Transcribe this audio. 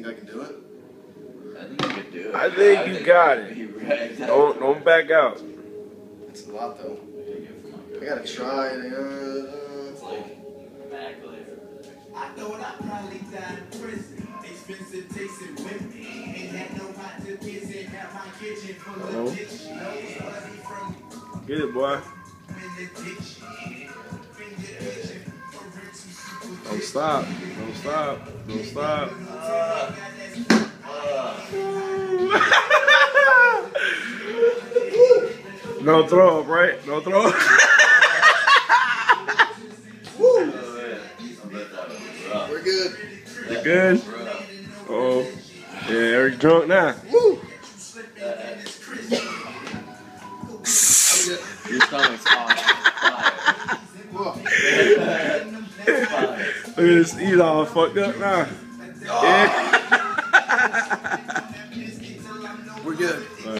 think I can do it? I think you can do it. I think you got it. Don't back out. It's a lot though. I gotta try it. It's like I thought I probably died in prison. Expensive tasting with me. Ain't had no hot to kiss it. Have my kitchen full of dish. Get it, boy. Don't stop. Don't stop. Don't stop. Don't throw up, right? Don't throw up. We're good. You good? Oh, yeah, Eric drunk now. Woo! your stomach's on fire. Look at this, he's all fucked up now. Yeah. We're good.